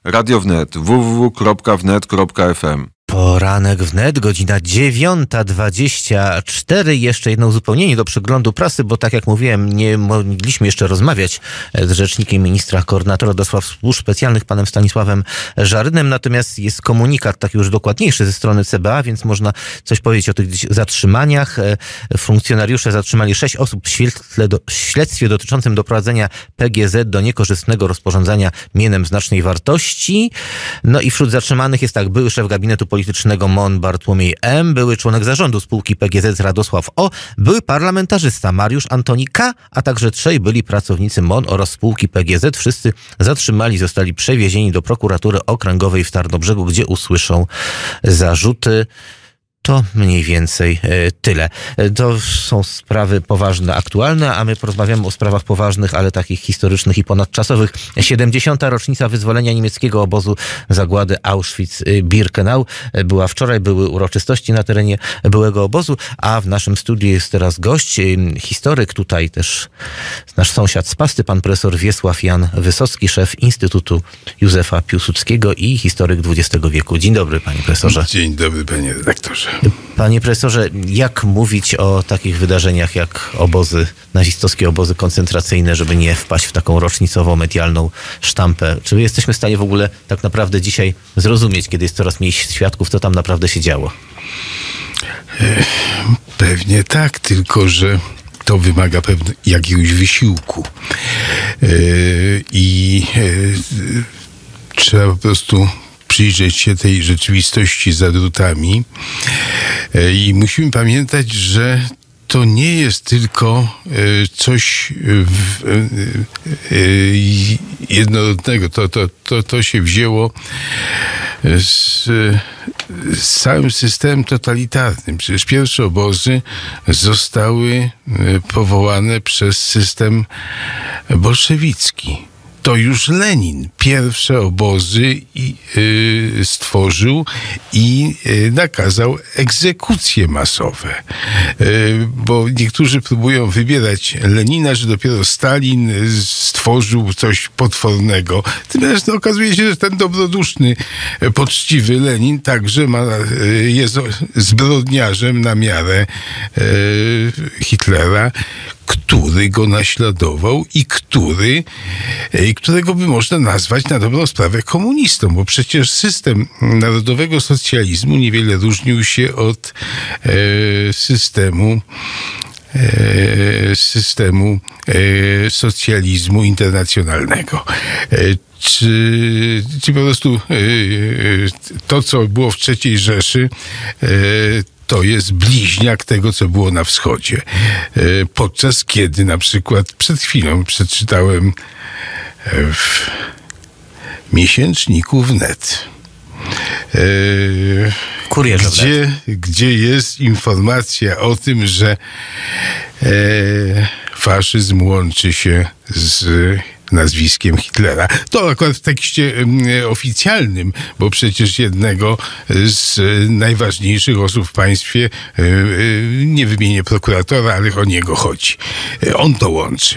Radio Wnet www.wnet.fm. Poranek wnet, godzina 9:24. Jeszcze jedno uzupełnienie do przeglądu prasy, bo tak jak mówiłem, nie mogliśmy jeszcze rozmawiać z rzecznikiem ministra koordynatora do spraw służb specjalnych, panem Stanisławem Żarynem. Natomiast jest komunikat taki już dokładniejszy ze strony CBA, więc można coś powiedzieć o tych zatrzymaniach. Funkcjonariusze zatrzymali 6 osób w śledztwie dotyczącym doprowadzenia PGZ do niekorzystnego rozporządzania mieniem znacznej wartości. No i wśród zatrzymanych jest były szef gabinetu politycznego MON Bartłomiej M., były członek zarządu spółki PGZ Radosław O., były parlamentarzysta Mariusz Antoni K., a także 3 byli pracownicy MON oraz spółki PGZ. Wszyscy zatrzymani zostali przewiezieni do prokuratury okręgowej w Tarnobrzegu, gdzie usłyszą zarzuty. To mniej więcej tyle. To są sprawy poważne, aktualne, a my porozmawiamy o sprawach poważnych, ale takich historycznych i ponadczasowych. 70. rocznica wyzwolenia niemieckiego obozu zagłady Auschwitz-Birkenau była wczoraj, były uroczystości na terenie byłego obozu, a w naszym studiu jest teraz gość, historyk, tutaj też nasz sąsiad z Pasty, pan profesor Wiesław Jan Wysocki, szef Instytutu Józefa Piłsudskiego i historyk XX wieku. Dzień dobry, panie profesorze. Dzień dobry, panie redaktorze. Panie profesorze, jak mówić o takich wydarzeniach jak nazistowskie obozy koncentracyjne, żeby nie wpaść w taką rocznicową medialną sztampę? Czy my jesteśmy w stanie w ogóle tak naprawdę dzisiaj zrozumieć, kiedy jest coraz mniej świadków, co tam naprawdę się działo? Pewnie tak, tylko że to wymaga jakiegoś wysiłku. Trzeba po prostu przyjrzeć się tej rzeczywistości za drutami i musimy pamiętać, że to nie jest tylko coś jednorodnego. To się wzięło z całym systemem totalitarnym. Przecież pierwsze obozy zostały powołane przez system bolszewicki. To już Lenin pierwsze obozy stworzył i nakazał egzekucje masowe. Bo niektórzy próbują wybierać Lenina, że dopiero Stalin stworzył coś potwornego. Natomiast okazuje się, że ten dobroduszny, poczciwy Lenin także jest zbrodniarzem na miarę Hitlera, który go naśladował i którego by można nazwać na dobrą sprawę komunistą, bo przecież system narodowego socjalizmu niewiele różnił się od systemu socjalizmu internacjonalnego. Czy po prostu to, co było w III Rzeszy, to jest bliźniak tego, co było na wschodzie. Podczas kiedy na przykład przed chwilą przeczytałem w miesięczniku Wnet, gdzie jest informacja o tym, że faszyzm łączy się z nazwiskiem Hitlera. To akurat w tekście oficjalnym, bo przecież jednego z najważniejszych osób w państwie, nie wymienię prokuratora, ale o niego chodzi. On to łączy.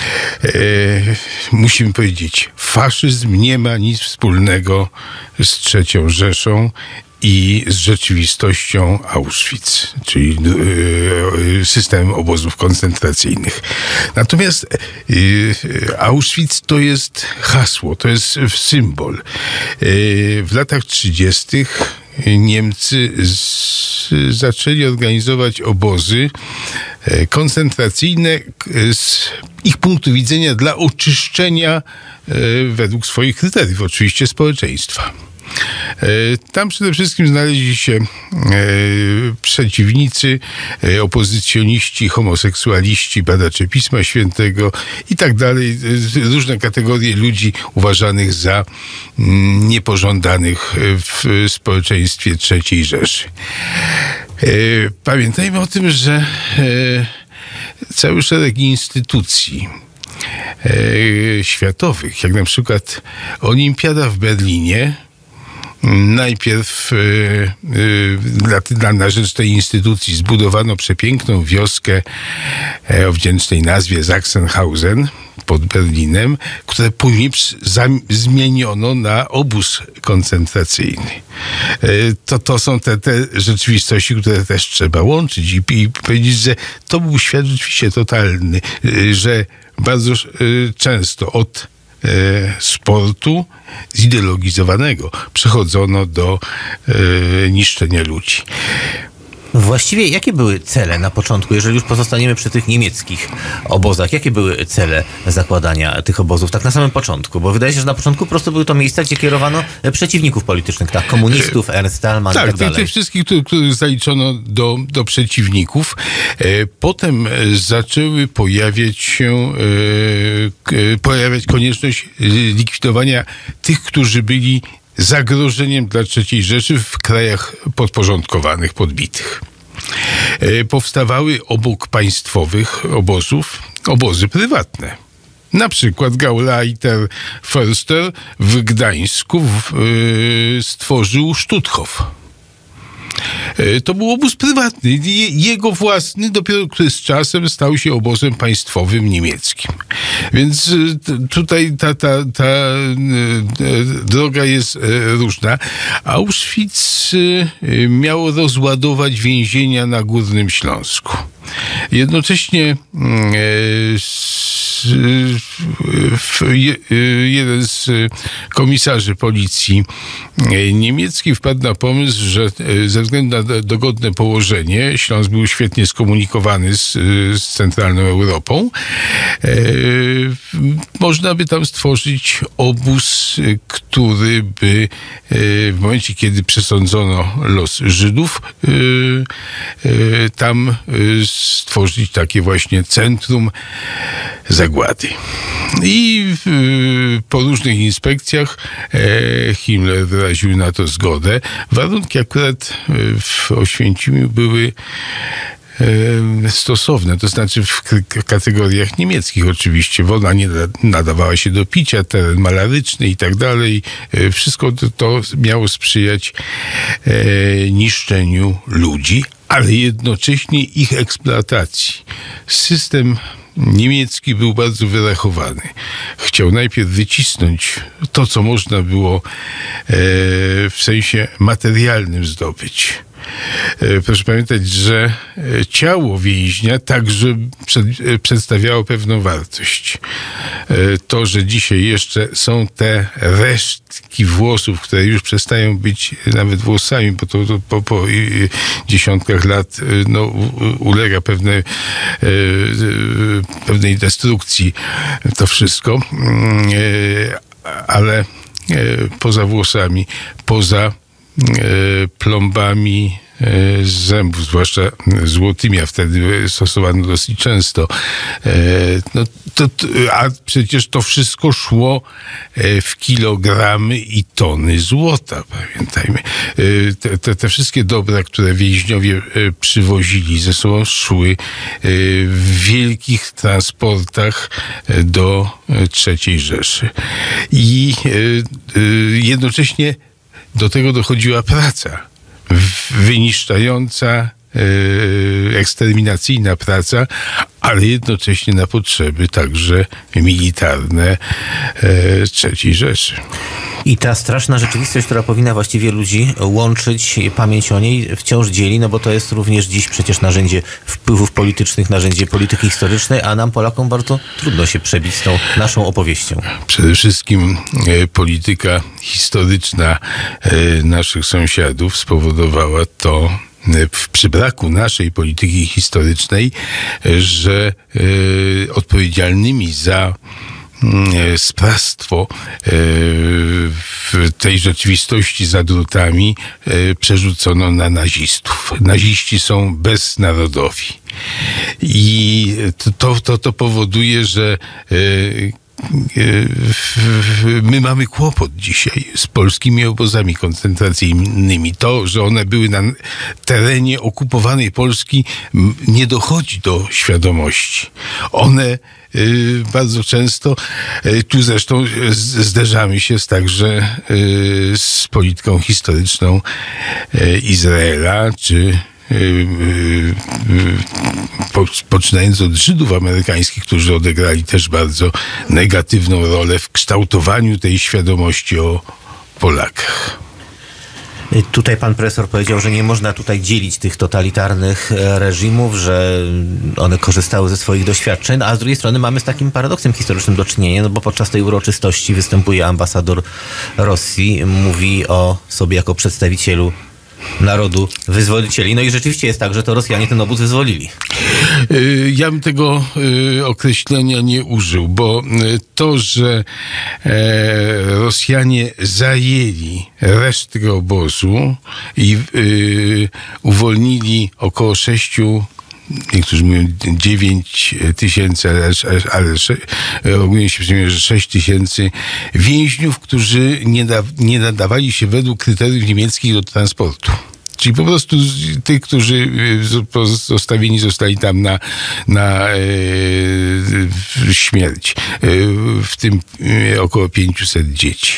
Musimy powiedzieć, faszyzm nie ma nic wspólnego z III Rzeszą i z rzeczywistością Auschwitz, czyli systemem obozów koncentracyjnych. Natomiast Auschwitz to jest hasło, to jest symbol. W latach 30. Niemcy zaczęli organizować obozy koncentracyjne z ich punktu widzenia dla oczyszczenia według swoich kryteriów, oczywiście, społeczeństwa. Tam przede wszystkim znaleźli się przeciwnicy, opozycjoniści, homoseksualiści, badacze Pisma Świętego i tak dalej. Różne kategorie ludzi uważanych za niepożądanych w społeczeństwie III Rzeszy. Pamiętajmy o tym, że cały szereg instytucji światowych, jak na przykład Olimpiada w Berlinie, najpierw na rzecz tej instytucji zbudowano przepiękną wioskę o wdzięcznej nazwie Sachsenhausen pod Berlinem, które później zmieniono na obóz koncentracyjny. To są te rzeczywistości, które też trzeba łączyć i powiedzieć, że to był świat rzeczywiście totalny, że bardzo często od sportu zideologizowanego przechodzono do niszczenia ludzi. Właściwie jakie były cele na początku, jeżeli już pozostaniemy przy tych niemieckich obozach? Jakie były cele zakładania tych obozów tak na samym początku? Bo wydaje się, że na początku po prostu były to miejsca, gdzie kierowano przeciwników politycznych, tak? Komunistów, Ernst Thälmann i tak dalej. Tych wszystkich, których zaliczono do przeciwników. Potem zaczęły pojawiać konieczność likwidowania tych, którzy byli zagrożeniem dla III Rzeszy w krajach podporządkowanych, podbitych. Powstawały obok państwowych obozów obozy prywatne. Na przykład Gauleiter Förster w Gdańsku stworzył Stutthof. To był obóz prywatny, jego własny, dopiero który z czasem stał się obozem państwowym niemieckim. Więc tutaj ta droga jest różna. Auschwitz miało rozładować więzienia na Górnym Śląsku. Jednocześnie jeden z komisarzy policji niemieckiej wpadł na pomysł, że ze względu na dogodne położenie Śląsk był świetnie skomunikowany z centralną Europą. Można by tam stworzyć obóz, który by w momencie, kiedy przesądzono los Żydów, tam stworzyć takie właśnie centrum zagłady. I po różnych inspekcjach Himmler wyraził na to zgodę. Warunki akurat w Oświęcimiu były stosowne, to znaczy w kategoriach niemieckich oczywiście. Woda nie nadawała się do picia, teren malaryczny i tak dalej. Wszystko to miało sprzyjać niszczeniu ludzi, ale jednocześnie ich eksploatacji. System niemiecki był bardzo wyrachowany. Chciał najpierw wycisnąć to, co można było w sensie materialnym zdobyć. Proszę pamiętać, że ciało więźnia także przedstawiało pewną wartość. To, że dzisiaj jeszcze są te resztki włosów, które już przestają być nawet włosami, bo to po dziesiątkach lat ulega pewnej destrukcji to wszystko, ale poza włosami, poza plombami z zębów, zwłaszcza złotymi, a wtedy stosowano dosyć często. A przecież to wszystko szło w kilogramy i tony złota, pamiętajmy. Te wszystkie dobra, które więźniowie przywozili ze sobą, szły w wielkich transportach do III Rzeszy. I jednocześnie do tego dochodziła praca wyniszczająca, eksterminacyjna praca, ale jednocześnie na potrzeby także militarne III Rzeszy. I ta straszna rzeczywistość, która powinna właściwie ludzi łączyć, pamięć o niej wciąż dzieli, no bo to jest również dziś przecież narzędzie wpływów politycznych, narzędzie polityki historycznej, a nam, Polakom, bardzo trudno się przebić z tą naszą opowieścią. Przede wszystkim polityka historyczna naszych sąsiadów spowodowała to, przy braku naszej polityki historycznej, że odpowiedzialnymi za sprawstwo w tej rzeczywistości za drutami przerzucono na nazistów. Naziści są beznarodowi. I to powoduje, że my mamy kłopot dzisiaj z polskimi obozami koncentracyjnymi. To, że one były na terenie okupowanej Polski, nie dochodzi do świadomości. One bardzo często, tu zresztą zderzamy się także z polityką historyczną Izraela, czy poczynając od Żydów amerykańskich, którzy odegrali też bardzo negatywną rolę w kształtowaniu tej świadomości o Polakach. Tutaj pan profesor powiedział, że nie można tutaj dzielić tych totalitarnych reżimów, że one korzystały ze swoich doświadczeń, a z drugiej strony mamy z takim paradoksem historycznym do czynienia, no bo podczas tej uroczystości występuje ambasador Rosji, mówi o sobie jako przedstawicielu narodu wyzwolicieli. No i rzeczywiście jest tak, że to Rosjanie ten obóz wyzwolili. Ja bym tego określenia nie użył, bo to, że Rosjanie zajęli resztę obozu i uwolnili około 6, niektórzy mówią 9 tysięcy, ale ogólnie się przyjmuje, że 6 tysięcy więźniów, którzy nie nadawali się według kryteriów niemieckich do transportu. Czyli po prostu tych, którzy zostawieni zostali tam na śmierć. W tym około 500 dzieci.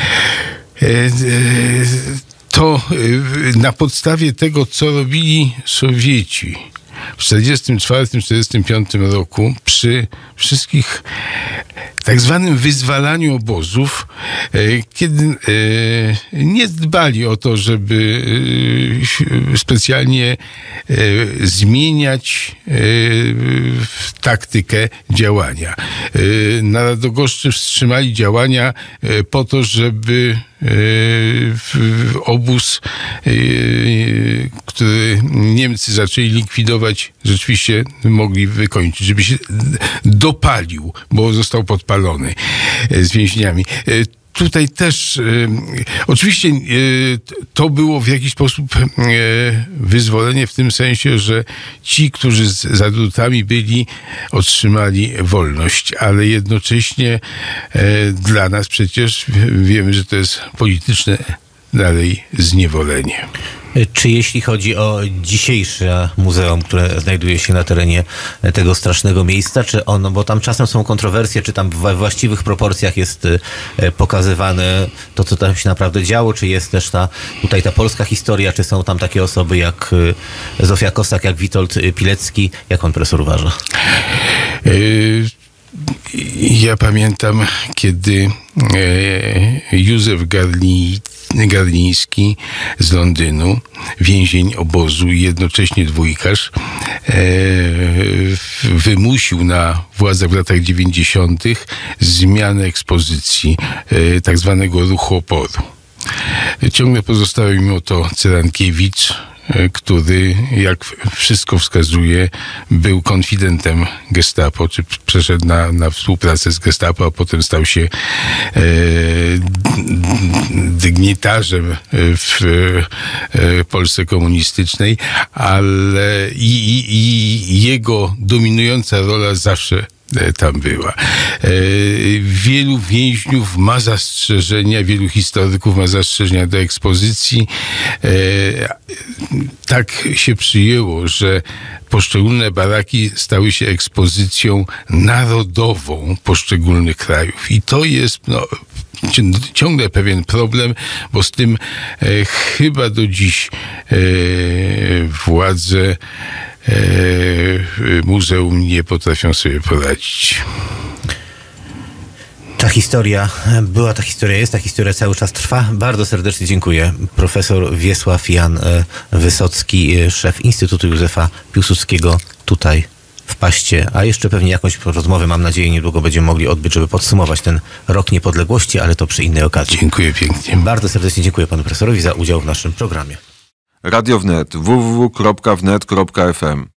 To na podstawie tego, co robili Sowieci w 1944-1945 roku przy wszystkich tak zwanym wyzwalaniu obozów, kiedy nie dbali o to, żeby specjalnie zmieniać taktykę działania. Na Radogoszczy wstrzymali działania po to, żeby obóz, który Niemcy zaczęli likwidować, rzeczywiście mogli wykończyć, żeby się dopalił, bo został podpalony z więźniami. Tutaj też oczywiście to było w jakiś sposób wyzwolenie w tym sensie, że ci, którzy za drutami byli, otrzymali wolność, ale jednocześnie dla nas przecież wiemy, że to jest polityczne dalej zniewolenie. Czy jeśli chodzi o dzisiejsze muzeum, które znajduje się na terenie tego strasznego miejsca, czy ono, bo tam czasem są kontrowersje, czy tam we właściwych proporcjach jest pokazywane to, co tam się naprawdę działo, czy jest też tutaj ta polska historia, czy są tam takie osoby jak Zofia Kossak, jak Witold Pilecki? Jak pan profesor uważa? Ja pamiętam, kiedy Józef Garliński z Londynu, więzień obozu i jednocześnie dwójkarz, wymusił na władzach w latach 90. zmianę ekspozycji tak zwanego ruchu oporu. Ciągle pozostały mimo to Cyrankiewicz, który, jak wszystko wskazuje, był konfidentem Gestapo, czy przeszedł na współpracę z Gestapo, a potem stał się dygnitarzem w Polsce komunistycznej, ale i jego dominująca rola zawsze tam była. Wielu więźniów ma zastrzeżenia, wielu historyków ma zastrzeżenia do ekspozycji. Tak się przyjęło, że poszczególne baraki stały się ekspozycją narodową poszczególnych krajów. I to jest ciągle pewien problem, bo z tym chyba do dziś władze muzeum nie potrafią sobie poradzić. Ta historia była, ta historia jest, ta historia cały czas trwa. Bardzo serdecznie dziękuję. Profesor Wiesław Jan Wysocki, szef Instytutu Józefa Piłsudskiego tutaj w Paście. A jeszcze pewnie jakąś rozmowę, mam nadzieję, niedługo będziemy mogli odbyć, żeby podsumować ten rok niepodległości, ale to przy innej okazji. Dziękuję pięknie. Bardzo serdecznie dziękuję panu profesorowi za udział w naszym programie. Radio Wnet, www.wnet.fm